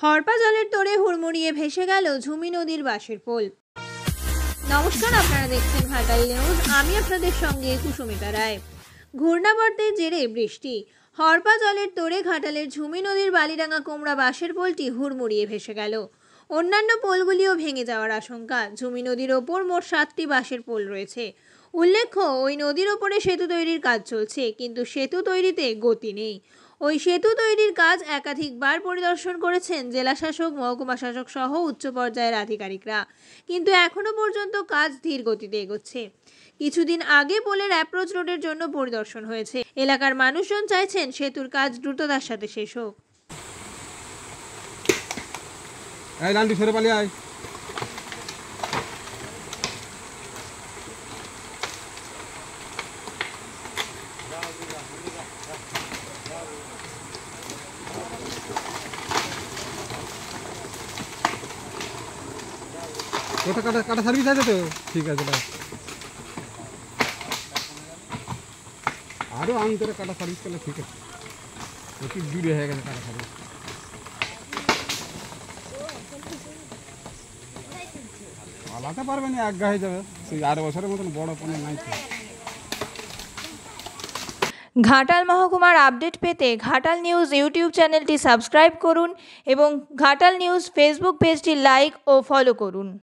হরপা জলের তোড়ে হুড়মুড়িয়ে ভেসে গেল ঝুমি নদীর বাঁশের পোল। নমস্কার, আপনারা দেখছেন ঘাটাল নিউজ। আমি আপনাদের সঙ্গে কুসুমিতা রায়। ঘূর্ণাবর্তের জেরে বৃষ্টি, হরপা জলের তোড়ে ঘাটালের ঝুমি নদীর বালিডাঙ্গা কোমড়া বাঁশের পোলটি হুড়মুড়িয়ে ভেসে গেল। অন্যান্য পোলগুলিও ভেঙে যাওয়ার আশঙ্কা। ঝুমি নদীর ওপর মোট 7টি বাঁশের পোল রয়েছে। উল্লেখ্য, ওই নদীর ওপরে সেতু তৈরির কাজ চলছে, কিন্তু সেতু তৈরিতে গতি নেই। ওই সেতু তৈরির কাজ একাধিকবার পরিদর্শন করেছেন জেলা শাসক, মহকুমা শাসক সহ উচ্চ পর্যায়ের আধিকারিকরা, কিন্তু এখনো পর্যন্ত কাজ ধীর গতিতে এগোচ্ছে। কিছুদিন আগে পোলের অ্যাপ্রোচ রোডের জন্য পরিদর্শন হয়েছে। এলাকার মানুষজন চাইছেন সেতুর কাজ দ্রুততার সাথে শেষ হোক। কোথা কাটা সার্ভিস আছে তো? ঠিক আছে, আরও আন্তরে কাটা সার্ভিস করলে ঠিক আছে। অতি দূরে হয়ে গেছে কাটা সার্ভিস। পালাতে পারবে না, আজ্ঞা হয়ে যাবে। সেই 8 বছরের মতন বড় কোনো নাই। ঘাটাল মহকুমার আপডেট পেতে ঘাটাল নিউজ ইউটিউব চ্যানেলটি সাবস্ক্রাইব করুন এবং ঘাটাল নিউজ ফেসবুক পেজটি লাইক ও ফলো করুন।